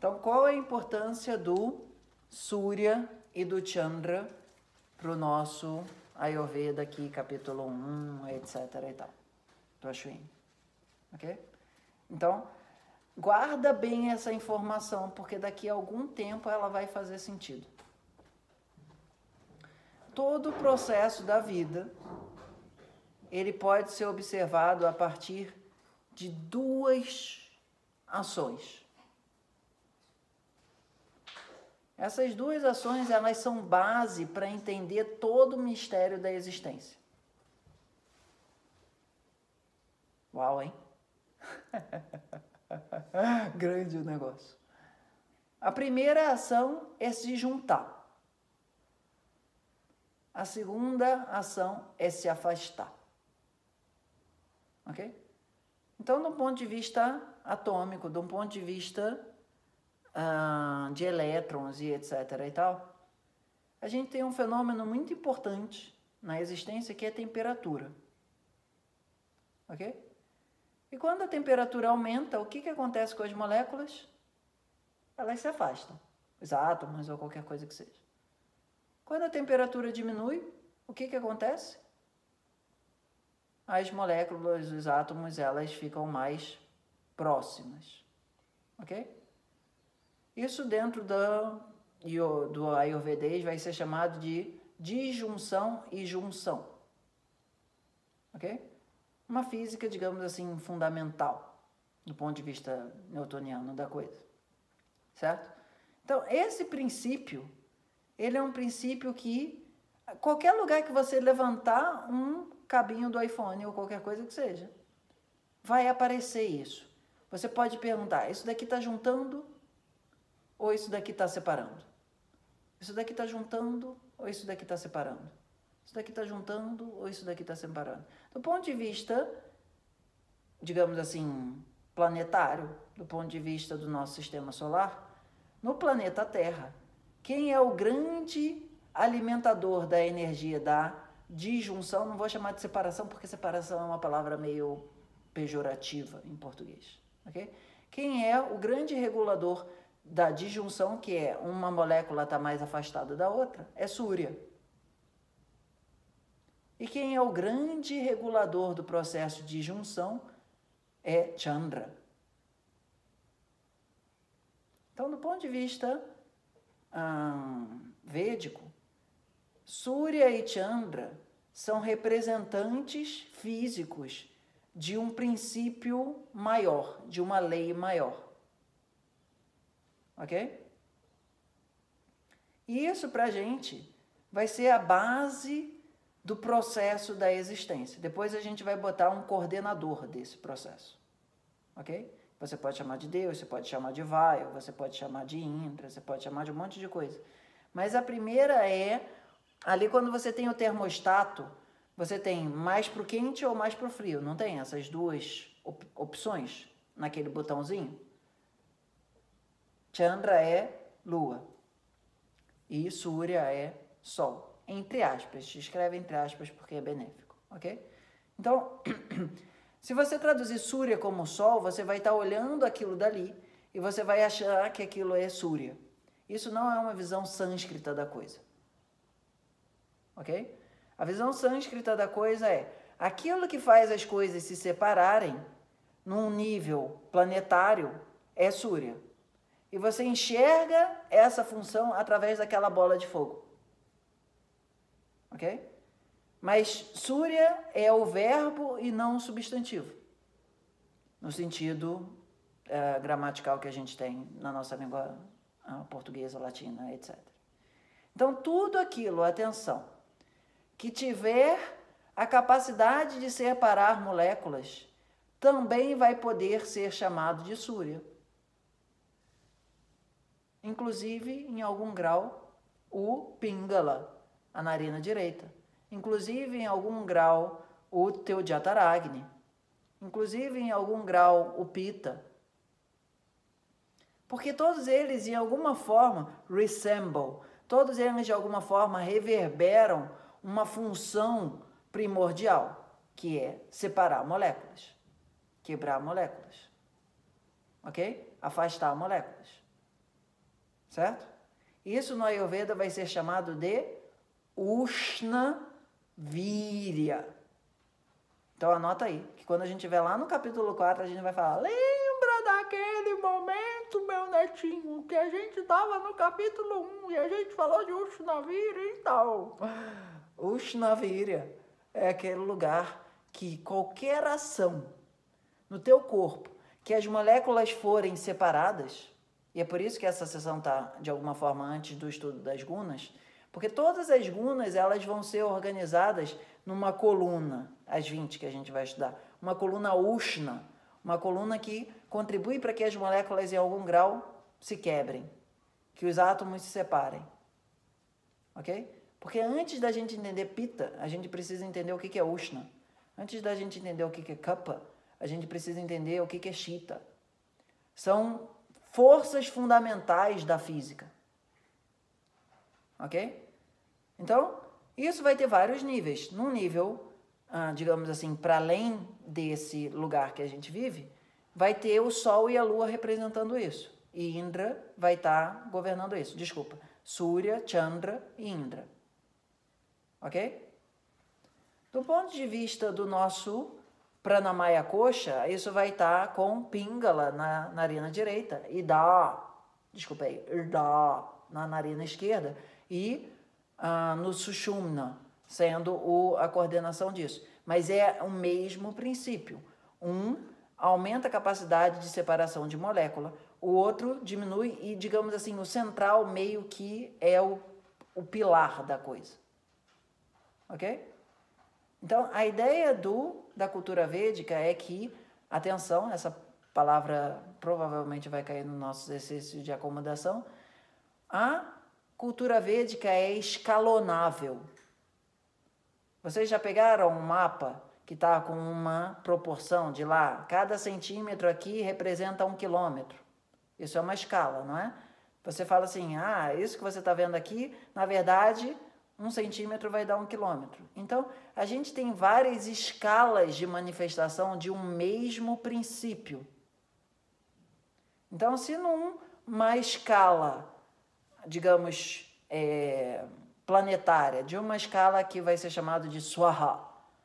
Então, qual é a importância do Surya e do Chandra para o nosso Ayurveda aqui, capítulo 1, etc. e tal, do Ashwini, ok? Então, guarda bem essa informação, porque daqui a algum tempo ela vai fazer sentido. Todo o processo da vida, ele pode ser observado a partir de duas ações. Essas duas ações, elas são base para entender todo o mistério da existência. Uau, hein? Grande o negócio. A primeira ação é se juntar. A segunda ação é se afastar. Ok? Então, do ponto de vista atômico, do ponto de vista de elétrons e etc. e tal, a gente tem um fenômeno muito importante na existência que é a temperatura. Ok? E quando a temperatura aumenta, o que acontece com as moléculas? Elas se afastam, os átomos ou qualquer coisa que seja. Quando a temperatura diminui, o que acontece? As moléculas, os átomos, elas ficam mais próximas. Ok? Isso dentro do Ayurvedês vai ser chamado de disjunção e junção. Ok? Uma física, digamos assim, fundamental, do ponto de vista newtoniano da coisa. Certo? Então, esse princípio, ele é um princípio que, qualquer lugar que você levantar um cabinho do iPhone ou qualquer coisa que seja, vai aparecer isso. Você pode perguntar, isso daqui está juntando ou isso daqui está separando? Isso daqui está juntando ou isso daqui está separando? Isso daqui está juntando ou isso daqui está separando? Do ponto de vista, digamos assim, planetário, do ponto de vista do nosso sistema solar, no planeta Terra, quem é o grande alimentador da energia da disjunção, não vou chamar de separação, porque separação é uma palavra meio pejorativa em português, ok? Quem é o grande regulador da disjunção, que é uma molécula está mais afastada da outra, é Surya. E quem é o grande regulador do processo de junção é Chandra. Então, do ponto de vista védico, Surya e Chandra são representantes físicos de um princípio maior, de uma lei maior. Ok? E isso para a gente vai ser a base do processo da existência. Depois a gente vai botar um coordenador desse processo. Ok? Você pode chamar de Deus, você pode chamar de Vayu, você pode chamar de Indra, você pode chamar de um monte de coisa. Mas a primeira é, ali quando você tem o termostato, você tem mais para o quente ou mais para o frio. Não tem essas duas opções naquele botãozinho? Chandra é lua e Surya é sol. Entre aspas, se escreve entre aspas porque é benéfico, ok? Então, se você traduzir Surya como sol, você vai estar olhando aquilo dali e você vai achar que aquilo é Surya. Isso não é uma visão sânscrita da coisa, ok? A visão sânscrita da coisa é aquilo que faz as coisas se separarem num nível planetário é Surya. E você enxerga essa função através daquela bola de fogo. Ok? Mas Surya é o verbo e não o substantivo. No sentido gramatical que a gente tem na nossa língua portuguesa, latina, etc. Então, tudo aquilo, atenção, que tiver a capacidade de separar moléculas, também vai poder ser chamado de Surya. Inclusive, em algum grau, o Pingala, a narina direita. Inclusive, em algum grau, o Teujataragni. Inclusive, em algum grau, o Pitta. Porque todos eles, de alguma forma, resemble. Todos eles, de alguma forma, reverberam uma função primordial, que é separar moléculas, quebrar moléculas. Ok? Afastar moléculas. certo? Isso no Ayurveda vai ser chamado de Ushna Virya. Então anota aí, que quando a gente estiver lá no capítulo 4, a gente vai falar: lembra daquele momento, meu netinho, que a gente estava no capítulo 1 e a gente falou de Ushna Virya e tal. Ushna Virya é aquele lugar que qualquer ação no teu corpo, que as moléculas forem separadas, e é por isso que essa sessão está, de alguma forma, antes do estudo das gunas, porque todas as gunas, elas vão ser organizadas numa coluna, as 20 que a gente vai estudar, uma coluna Ushna, uma coluna que contribui para que as moléculas, em algum grau, se quebrem, que os átomos se separem, ok? Porque antes da gente entender Pitta, a gente precisa entender o que é Ushna. Antes da gente entender o que é Kapha, a gente precisa entender o que é Shita. São forças fundamentais da física. Ok? Então, isso vai ter vários níveis. Num nível, digamos assim, para além desse lugar que a gente vive, vai ter o Sol e a Lua representando isso. E Indra vai estar governando isso. Desculpa. Surya, Chandra e Indra. Ok? Do ponto de vista do nosso Pranamaya Kosha, isso vai estar com Pingala na narina direita, Ida na narina esquerda e no Sushumna, sendo a coordenação disso. Mas é o mesmo princípio. Um aumenta a capacidade de separação de molécula, o outro diminui e, digamos assim, o central meio que é o pilar da coisa. Ok? Então, a ideia da cultura védica é que, atenção, essa palavra provavelmente vai cair no nosso exercício de acomodação, a cultura védica é escalonável. Vocês já pegaram um mapa que está com uma proporção de lá? Cada centímetro aqui representa 1 quilômetro. Isso é uma escala, não é? Você fala assim, isso que você está vendo aqui, na verdade, 1 centímetro vai dar 1 quilômetro. Então, a gente tem várias escalas de manifestação de um mesmo princípio. Então, se numa escala, digamos, planetária, de uma escala que vai ser chamada de Swaha,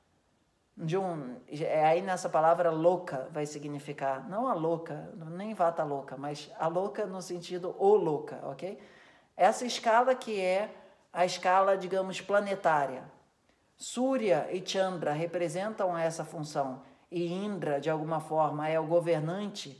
aí nessa palavra louca vai significar, não a louca, nem vata louca, mas a louca no sentido o louca, ok? Essa escala que é a escala, digamos, planetária. Surya e Chandra representam essa função e Indra, de alguma forma, é o governante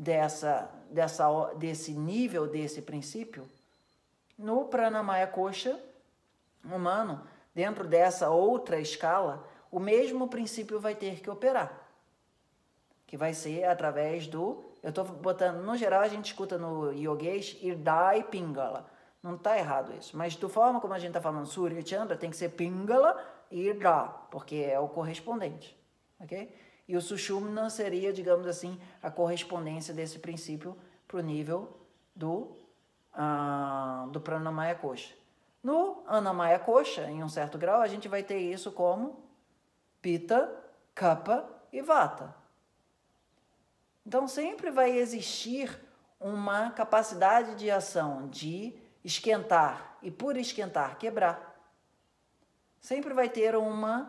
desse nível, desse princípio. No Pranamaya Kosha humano, dentro dessa outra escala, o mesmo princípio vai ter que operar, que vai ser através eu estou botando, no geral a gente escuta no Yogesh, Irda e Pingala. Não está errado isso, mas da forma como a gente está falando Surya e Chandra, tem que ser Pingala e Irda, porque é o correspondente, ok? E o Sushumna seria, digamos assim, a correspondência desse princípio para o nível do Pranamaya Kosha. No Annamaya Kosha, em um certo grau, a gente vai ter isso como Pitta, Kapha e Vata. Então, sempre vai existir uma capacidade de ação de esquentar e, por esquentar, quebrar. Sempre vai ter uma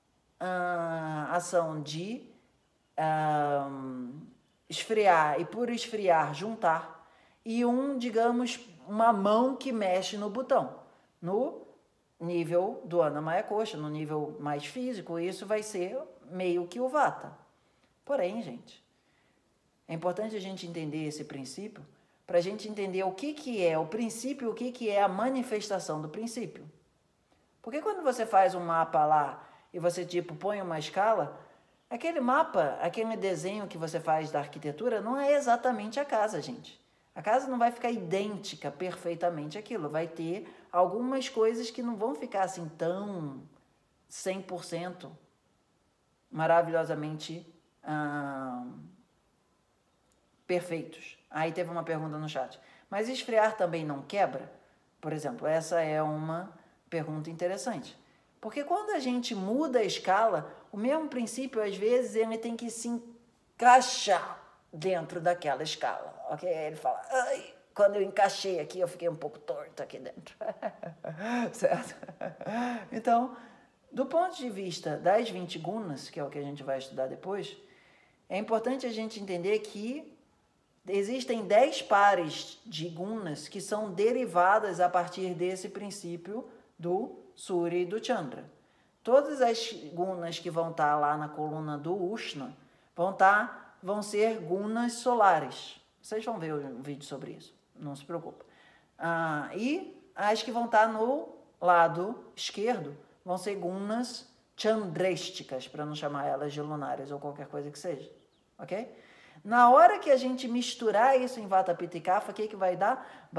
ação de esfriar e, por esfriar, juntar. E digamos, uma mão que mexe no botão. No nível do Annamaya Kosha, no nível mais físico, isso vai ser meio que o Vata. Porém, gente, é importante a gente entender esse princípio para a gente entender o que é o princípio, o que é a manifestação do princípio. Porque quando você faz um mapa lá e você, põe uma escala, aquele mapa, aquele desenho que você faz da arquitetura não é exatamente a casa, gente. A casa não vai ficar idêntica perfeitamente àquilo, vai ter algumas coisas que não vão ficar assim tão 100% maravilhosamente perfeitos. Aí teve uma pergunta no chat. Mas esfriar também não quebra? Por exemplo, essa é uma pergunta interessante. Porque quando a gente muda a escala, o mesmo princípio, às vezes, ele tem que se encaixar dentro daquela escala, ok? Ele fala, quando eu encaixei aqui, eu fiquei um pouco torto aqui dentro. Certo? Então, do ponto de vista das 20 gunas, que é o que a gente vai estudar depois, é importante a gente entender que existem 10 pares de gunas que são derivadas a partir desse princípio do Surya e do Chandra. Todas as gunas que vão estar lá na coluna do Ushna vão ser gunas solares. Vocês vão ver um vídeo sobre isso, não se preocupa. E as que vão estar no lado esquerdo vão ser gunas chandrésticas, para não chamar elas de lunares ou qualquer coisa que seja. Ok? Na hora que a gente misturar isso em Vata Pitta e Kapha, o que vai dar?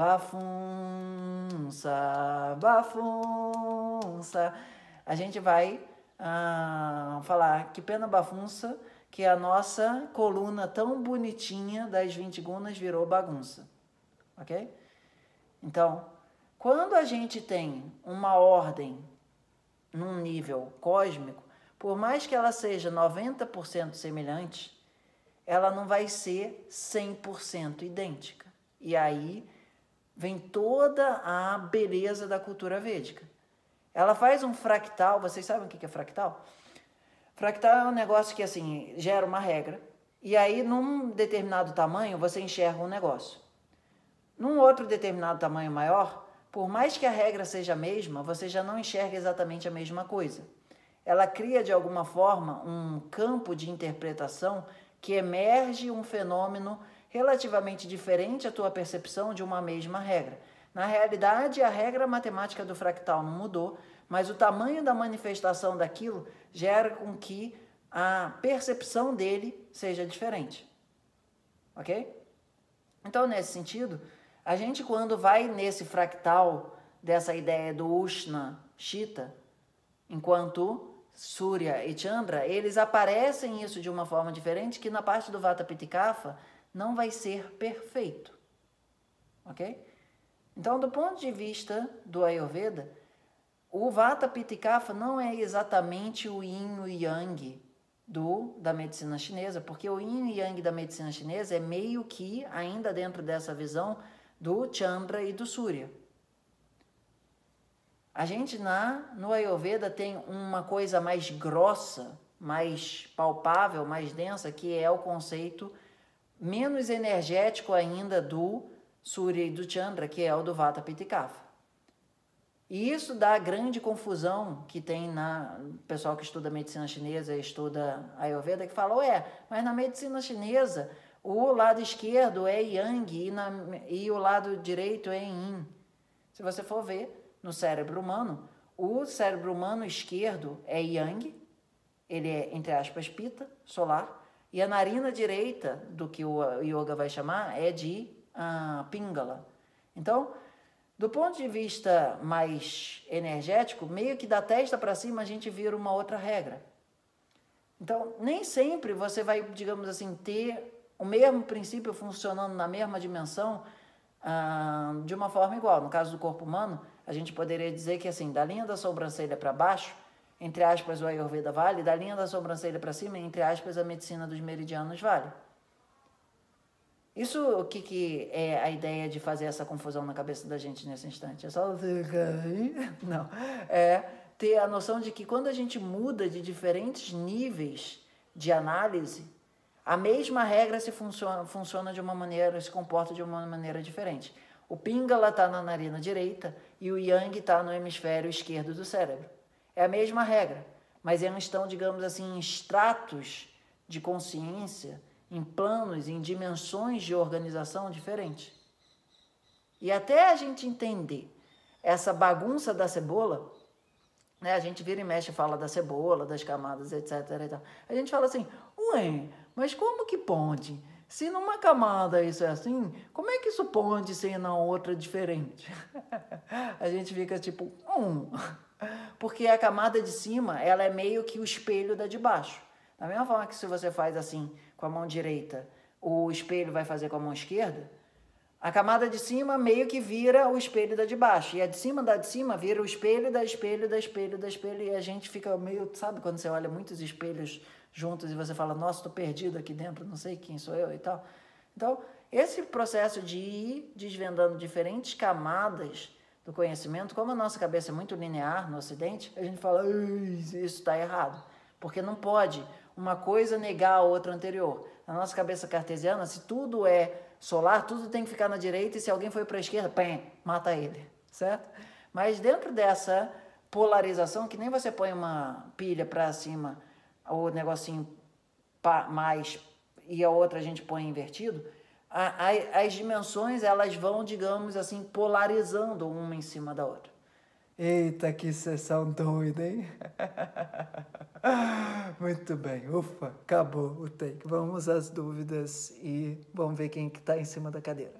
Bafunça, bafunça. A gente vai falar que pena bafunça, que a nossa coluna tão bonitinha das 20 gunas virou bagunça. Ok? Então, quando a gente tem uma ordem num nível cósmico, por mais que ela seja 90% semelhante, ela não vai ser 100% idêntica. E aí vem toda a beleza da cultura védica. Ela faz um fractal, vocês sabem o que é fractal? Fractal é um negócio que, assim, gera uma regra, e aí, num determinado tamanho, você enxerga um negócio. Num outro determinado tamanho maior, por mais que a regra seja a mesma, você já não enxerga exatamente a mesma coisa. Ela cria, de alguma forma, um campo de interpretação que emerge um fenômeno relativamente diferente à tua percepção de uma mesma regra. Na realidade, a regra matemática do fractal não mudou, mas o tamanho da manifestação daquilo gera com que a percepção dele seja diferente. Ok? Então, nesse sentido, a gente, quando vai nesse fractal dessa ideia do Ushna Shita, enquanto Surya e Chandra, eles aparecem isso de uma forma diferente, que na parte do Vata Pitta e Kapha não vai ser perfeito. Ok? Então, do ponto de vista do Ayurveda, o Vata Pitta e Kapha não é exatamente o Yin e o Yang da medicina chinesa, porque o Yin e Yang da medicina chinesa é meio que, ainda dentro dessa visão, do Chandra e do Surya. A gente no Ayurveda tem uma coisa mais grossa, mais palpável, mais densa, que é o conceito menos energético ainda do Surya e do Chandra, que é o do Vata Pitta e Kapha. E isso dá grande confusão que tem no pessoal que estuda medicina chinesa e estuda Ayurveda, que fala, mas na medicina chinesa o lado esquerdo é Yang e o lado direito é Yin. Se você for ver, no cérebro humano, o cérebro humano esquerdo é Yang, ele é, entre aspas, Pitta, solar, e a narina direita, do que o yoga vai chamar, é de Pingala. Então, do ponto de vista mais energético, meio que da testa para cima a gente vira uma outra regra. Então, nem sempre você vai, digamos assim, ter o mesmo princípio funcionando na mesma dimensão de uma forma igual. No caso do corpo humano, a gente poderia dizer que, assim, da linha da sobrancelha para baixo, entre aspas, o Ayurveda vale, da linha da sobrancelha para cima, entre aspas, a medicina dos meridianos vale. Isso, o que é a ideia de fazer essa confusão na cabeça da gente nesse instante? É só você cair? Não. É ter a noção de que quando a gente muda de diferentes níveis de análise, a mesma regra funciona de uma maneira, se comporta de uma maneira diferente. O Pingala está na narina direita e o Yang está no hemisfério esquerdo do cérebro. É a mesma regra, mas eles estão, digamos assim, em estratos de consciência, em planos, em dimensões de organização diferentes. E até a gente entender essa bagunça da cebola, né, a gente vira e mexe e fala da cebola, das camadas, etc. E tal. A gente fala assim, mas como que pode? Se numa camada isso é assim, como é que isso pode ser na outra diferente? A gente fica tipo, Porque a camada de cima, ela é meio que o espelho da de baixo. Da mesma forma que se você faz assim com a mão direita, o espelho vai fazer com a mão esquerda, a camada de cima meio que vira o espelho da de baixo. E a de cima vira o espelho da espelho da espelho da espelho. E a gente fica meio, sabe quando você olha muitos espelhos juntos e você fala, nossa, estou perdido aqui dentro, não sei quem sou eu e tal. Então, esse processo de ir desvendando diferentes camadas do conhecimento, como a nossa cabeça é muito linear no Ocidente, a gente fala, isso está errado, porque não pode uma coisa negar a outra anterior. Na nossa cabeça cartesiana, se tudo é solar, tudo tem que ficar na direita, e se alguém for para a esquerda, mata ele, certo? Mas dentro dessa polarização, que nem você põe uma pilha para cima, o negocinho mais, e a outra a gente põe invertido, as dimensões, elas vão, digamos assim, polarizando uma em cima da outra. Eita, que sessão doida, hein? Muito bem, ufa, acabou o take. Vamos às dúvidas e vamos ver quem que está em cima da cadeira.